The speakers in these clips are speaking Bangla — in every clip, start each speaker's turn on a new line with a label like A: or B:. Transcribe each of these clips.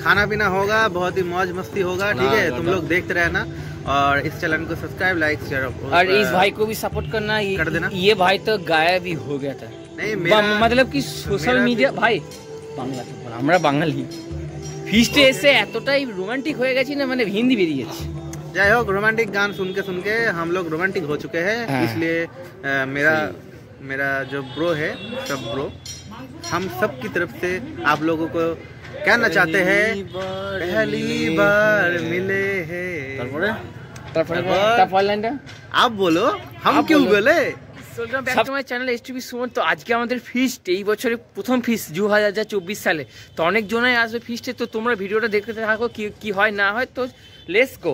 A: खाना पीना होगा, बहुत ही मौज मस्ती होगा। ठीक है, तुम लोग देखते रहना और इस चैनल को सब्सक्राइब, लाइक, शेयर
B: और इस भाई को भी सपोर्ट करना
A: कर देना।
B: ये भाई तो गायब ही हो गया था।
A: नहीं
B: मतलब कि সোশ্যাল মিডিয়া ভাই বাংলাতে বল, আমরা বাঙালি ফিস্টে এসে এতটাই রোমান্টিক হয়ে গেছি না, মানে হিন্দি বেরিয়ে যাচ্ছে।
A: जय हो। रोमांटिक गान सुन के हम लोग रोमांटिक हो चुके हैं। इसलिए मेरा जो ब्रो है, सब ब्रो, हम सब की तरफ से आप लोगों को कहना चाहते हैं पहली बार मिले हैं। आप बोलो, हम क्यों बोले।
B: সবসময় চ্যানেলে এসটিভি সুমন। তো আজকে আমাদের ফিস্ট, এই বছরের প্রথম ফিস্ট 2024 সালে। তো অনেক জনাই আসবে ফিস্টে, তো তোমরা ভিডিওটা দেখতে থাকো কি হয় না হয়। তো লেটস গো।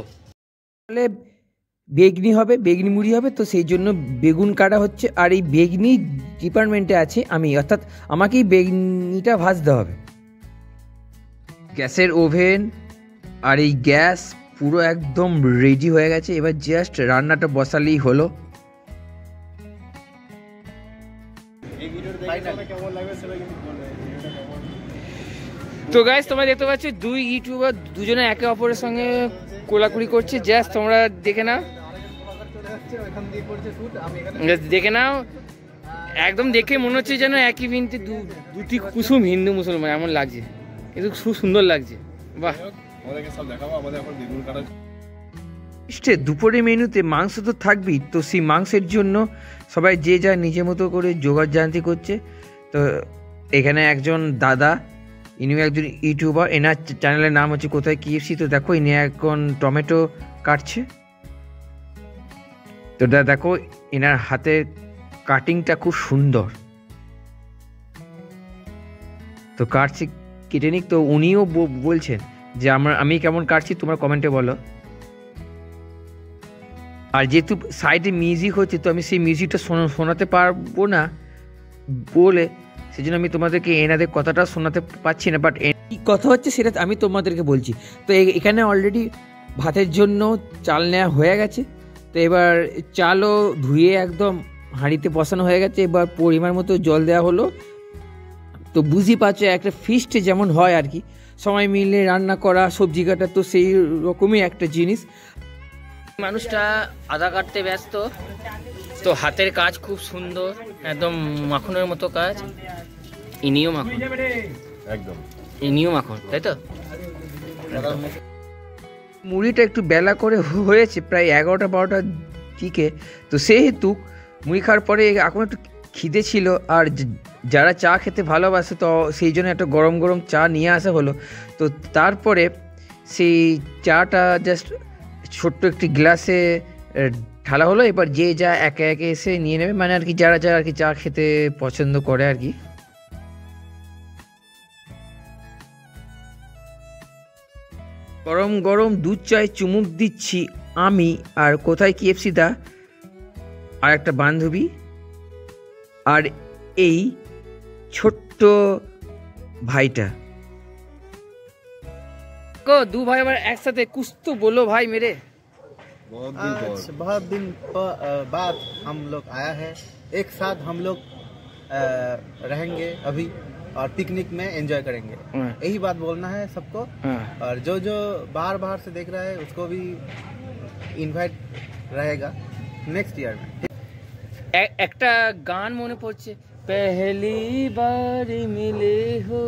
B: বেগনি হবে, বেগনি মুড়ি হবে, তো সেই জন্য বেগুন কাটা হচ্ছে। আর এই বেগনি ডিপার্টমেন্টে আছে আমি, অর্থাৎ আমাকেই বেগনিটা ভাজতে হবে। গ্যাসের ওভেন আর এই গ্যাস পুরো একদম রেডি হয়ে গেছে। এবার জাস্ট রান্নাটা বসালেই হলো। তো গাইস, তোমরা দেখতে পাচ্ছ দুই ইউটিউবার দুজনে একে অপরের সঙ্গে কোলাকুলি করছে। জাস্ট তোমরা দেখে নাও, দেখে নাও। একদম দেখে মনে হচ্ছে যেন একই বিনতে দুটি কুসুম হিন্দু মুসলমান, এমন লাগছে, কিন্তু খুব সুন্দর লাগছে। বাহ। দুপুরের মেনুতে মাংস তো থাকবেই, তো সেই মাংসের জন্য সবাই যে যা নিজের মতো করে জোগাড় জানতি করছে। তো এখানে একজন দাদা, ইনিও একজন ইউটিউবার, এনার চ্যানেলের নাম হচ্ছে কোথায় KFC। তো দেখো ইনি এখন টমেটো কাটছে। তো দেখো এনার হাতের কাটিংটা খুব সুন্দর। তো কাটছে, কেটে নিক। তো উনিও বলছেন যে আমি কেমন কাটছি তোমরা কমেন্টে বলো। আর যেহেতু সাইডে মিউজিক হচ্ছে, তো আমি সেই মিউজিকটা শোনাতে পারবো না বলে সেজন্য আমি তোমাদেরকে এনাদের কথাটা শোনাতে পারছি না। বাট কি কথা হচ্ছে সেটা আমি তোমাদেরকে বলছি। তো এখানে অলরেডি ভাতের জন্য চাল নেওয়া হয়ে গেছে। তো এবার চালও ধুয়ে একদম হাঁড়িতে বসানো হয়ে গেছে। এবার পরিমাণ মতো জল দেওয়া হলো। তো বুঝি পাচ্ছ একটা ফিস্টে যেমন হয় আর কি, সবাই মিলে রান্না করা, সবজি কাটা, তো সেই রকমই একটা জিনিস। মানুষটা আদা কাটতে ব্যস্ত। তো হাতের কাজ খুব সুন্দর, একদম মাখনের মতো কাজ। ইনিও মাখন, একদম ইনিও মাখন, তাই তো। মুড়িটা একটু বেলা করে হয়েছে, প্রায় 11টা-12টার দিকে। তো সেহেতু মুড়ি খাওয়ার পরে এখন একটু খিদে ছিল। আর যারা চা খেতে ভালোবাসে, তো সেই জন্য একটা গরম গরম চা নিয়ে আসা হলো। তো তারপরে সেই চাটা জাস্ট ছোট্ট একটি গ্লাসে ঢালা হলো। এবার যে যা একে একে এসে নিয়ে নেবে, মানে আর কি যারা আর কি চা খেতে পছন্দ করে আর কি। গরম গরম দুধ চায় চুমুক দিচ্ছি আমি, আর কোথায় KFC দা আর একটা বান্ধবী, আর এই ছোট্ট ভাইটা। दो भाई हमारे एक साथ कुछ तो बोलो भाई मेरे।
A: बहुत दिन बाद हम लोग आया है, एक साथ हम लोग रहेंगे अभी और पिकनिक में एंजॉय करेंगे। यही बात बोलना है सबको। और जो बाहर से देख रहा है उसको भी इनवाइट रहेगा नेक्स्ट ईयर में।
B: একটা গান মনে পড়ছে, पहली बार मिले हो।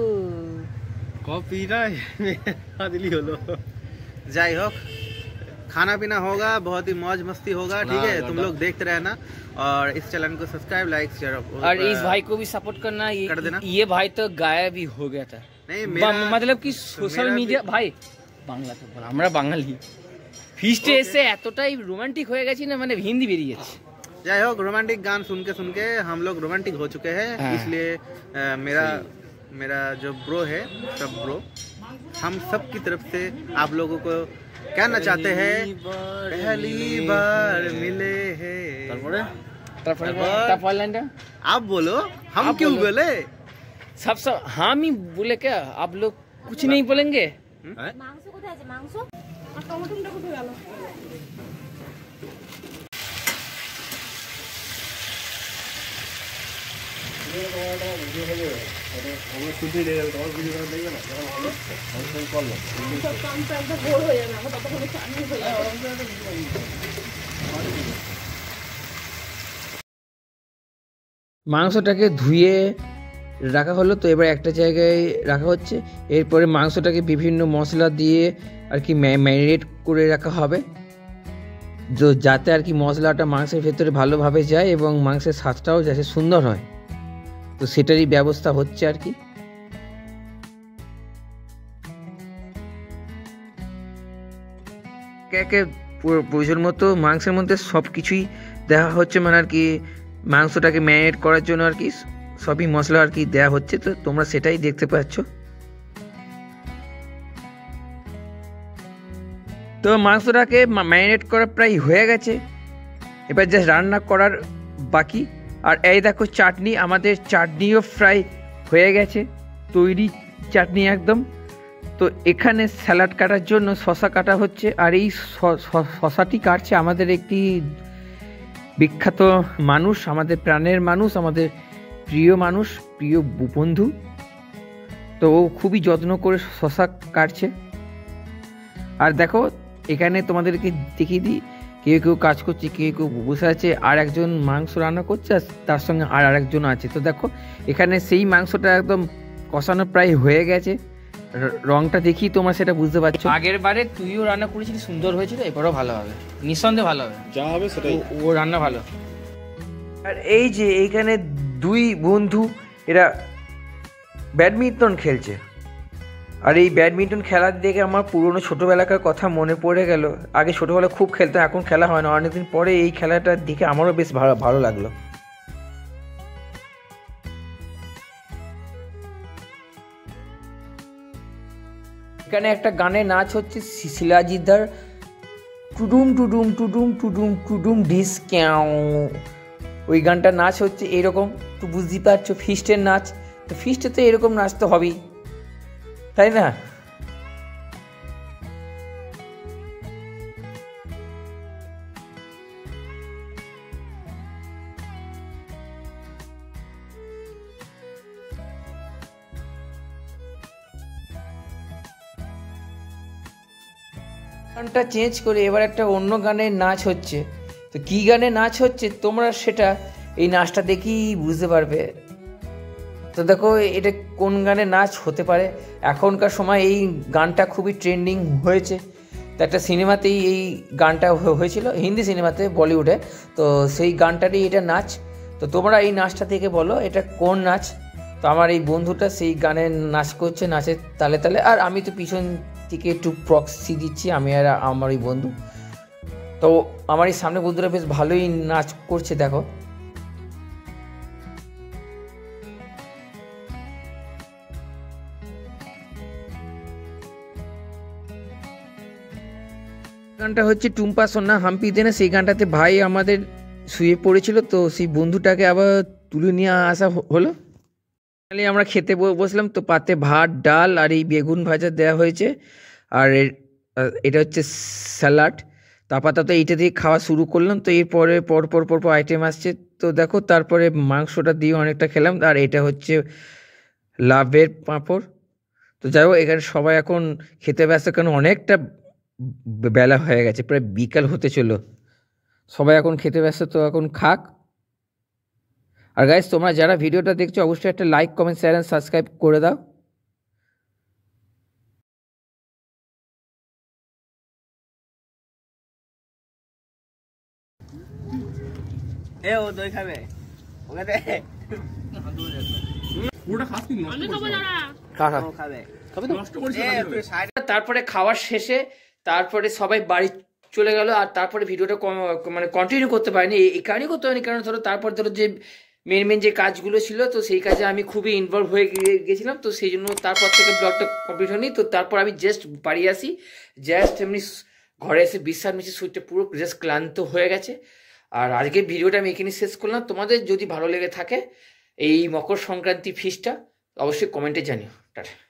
A: दिली होलो। जय हो। खाना पीना होगा, बहुत ही मौज मस्ती होगा। ठीक है, तुम लोग देखते रहना और इस चैनल को सब्सक्राइब, लाइक, शेयर
B: और इस भाई को भी सपोर्ट करना कर देना। ये भाई तो गायब ही हो गया था।
A: नहीं
B: मतलब कि সোশ্যাল মিডিয়া ভাই বাংলাতে বল, আমরা বাঙালি ফিস্টে এসে এতটাই রোমান্টিক হয়ে গেছি না, মানে হিন্দি বেরিয়ে যাচ্ছে।
A: जय हो। रोमांटिक गान सुन के हम लोग रोमांटिक हो चुके हैं। इसलिए मेरा जो ब्रो है, सब ब्रो, हम सब की तरफ से आप लोगों को कहना चाहते हैं पहली बार मिले हैं। आप बोलो, हम क्यों बोले।
B: सब हम ही बोले क्या, आप लोग कुछ नहीं बोलेंगे। মাংসটাকে ধুয়ে রাখা হলো, তো এবার একটা জায়গায় রাখা হচ্ছে। এরপরে মাংসটাকে বিভিন্ন মশলা দিয়ে আর কি ম্যারিনেট করে রাখা হবে, যাতে আর কি মশলাটা মাংসের ভেতরে ভালোভাবে যায় এবং মাংসের স্বাদটাও যাতে সুন্দর হয়, তো সেটারই ব্যবস্থা হচ্ছে আর কি। একে প্রয়োজন মতো মাংসের মধ্যে সব কিছুই দেওয়া হচ্ছে, মানে আর কি মাংসটাকে ম্যারিনেট করার জন্য আর কি সবই মশলা আর কি দেওয়া হচ্ছে, তো তোমরা সেটাই দেখতে পাচ্ছ। তো মাংসটাকে ম্যারিনেট করা প্রায় হয়ে গেছে, এবার জাস্ট রান্না করার বাকি। আর এই দেখো চাটনি, আমাদের চাটনিও ফ্রাই হয়ে গেছে, তৈরি চাটনি একদম। তো এখানে স্যালাড কাটার জন্য শসা কাটা হচ্ছে, আর এই শসাটি কাটছে আমাদের একটি বিখ্যাত মানুষ, আমাদের প্রাণের মানুষ, আমাদের প্রিয় মানুষ, প্রিয় বন্ধু। তো ও খুবই যত্ন করে শসা কাটছে। আর দেখো এখানে তোমাদেরকে দেখিয়ে দিই, কেউ কেউ কাজ করছে, কেউ কেউ বসে আছে, আর একজন মাংস রান্না করছে, আর তার সঙ্গে আর আরেকজন আছে। তো দেখো এখানে সেই মাংসটা একদম কষানো প্রায় হয়ে গেছে, রংটা দেখি তোমরা সেটা বুঝতে পারছো। আগের বারে তুইও রান্না করেছিলি, সুন্দর হয়েছিল, এবারও ভালো হবে, নিঃসন্দেহে ভালো হবে, যা হবে সেটাই। ও রান্না ভালো। আর এই যে এইখানে দুই বন্ধু এরা ব্যাডমিন্টন খেলছে, আর এই ব্যাডমিন্টন খেলার দেখে আমার পুরনো ছোটোবেলাকার কথা মনে পড়ে গেল। আগে ছোটোবেলা খুব খেলতাম, এখন খেলা হয় না, অনেকদিন পরে এই খেলাটা দেখে আমারও বেশ ভালো লাগলো। এখানে একটা গানে নাচ হচ্ছে, শিলাজিদার টুডুম টুডুম টুডুম টুডুম টুডুম ডিস ক্যাও, ওই গানটা নাচ হচ্ছে এরকম। তো বুঝতেই পারছো ফিস্টের নাচ, তো ফিস্টে তো এরকম নাচ তো হবেই, তাই না? গানটা চেঞ্জ করে এবার একটা অন্য গানের নাচ হচ্ছে। তো কী গানে নাচ হচ্ছে তোমরা সেটা এই নাচটা দেখেই বুঝতে পারবে। তো দেখো এটা কোন গানে নাচ হতে পারে। এখনকার সময় এই গানটা খুবই ট্রেন্ডিং হয়েছে, তো একটা সিনেমাতেই এই গানটা হয়েছিল, হিন্দি সিনেমাতে, বলিউডে। তো সেই গানটারই এটা নাচ। তো তোমরা এই নাচটা দেখে বলো এটা কোন নাচ। তো আমার এই বন্ধুটা সেই গানে নাচ করছে, নাচের তালে তালে, আর আমি তো পিছন থেকে একটু প্রক্সি দিচ্ছি, আমি আর আমার এই বন্ধু। তো আমার এই সামনে বন্ধুরা বেশ ভালোই নাচ করছে, দেখো। গানটা হচ্ছে টুম্পা সোনা হাম্পি দেনা, সেই গানটাতে ভাই আমাদের শুয়ে পড়েছিল, তো সেই বন্ধুটাকে আবার তুলে নিয়ে আসা হলো। তাহলে আমরা খেতে বসলাম, তো পাতে ভাত, ডাল আর এই বেগুন ভাজা দেওয়া হয়েছে, আর এটা হচ্ছে স্যালাড। তো আপাতত এইটা দিয়ে খাওয়া শুরু করলাম। তো এরপরে পরপর আইটেম আসছে, তো দেখো তারপরে মাংসটা দিয়ে অনেকটা খেলাম, আর এটা হচ্ছে লাভের পাঁপড়। তো যাই হোক এখানে সবাই এখন খেতে ব্যস্ত, কারণ অনেকটা বেলা হয়ে গেছে, প্রায় বিকাল হতে চলো, সবাই এখন খেতে ব্যস্ত, তো এখন খাক। আর গাইস তোমরা যারা ভিডিওটা দেখছো অবশ্যই একটা like, comment, share and subscribe করে দাও।
A: এ ও দই খাবে ওখানে পুরোটা খাসি নষ্ট করছিস খাবে খাবে তো নষ্ট করছিস।
B: তারপরে খাওয়ার শেষে তারপরে সবাই বাড়ি চলে গেল, আর তারপরে ভিডিওটা মানে কন্টিনিউ করতে পারিনি, এই কারণেই করতে পারিনি কারণ ধরো যে মেন যে কাজগুলো ছিল, তো সেই কাজে আমি খুবই ইনভলভ হয়ে গেছিলাম, তো সেই জন্য তারপর থেকে ব্লগটা কমপ্লিট হয়নি। তো তারপর আমি জাস্ট বাড়ি আসি, জাস্ট এমনি ঘরে এসে বিশ্রাম নিচ্ছি, শরীরটা পুরো জাস্ট ক্লান্ত হয়ে গেছে। আর আজকের ভিডিওটা আমি এখানে শেষ করলাম। তোমাদের যদি ভালো লেগে থাকে এই মকর সংক্রান্তি ফিস্টটা অবশ্যই কমেন্টে জানিও। টাটা।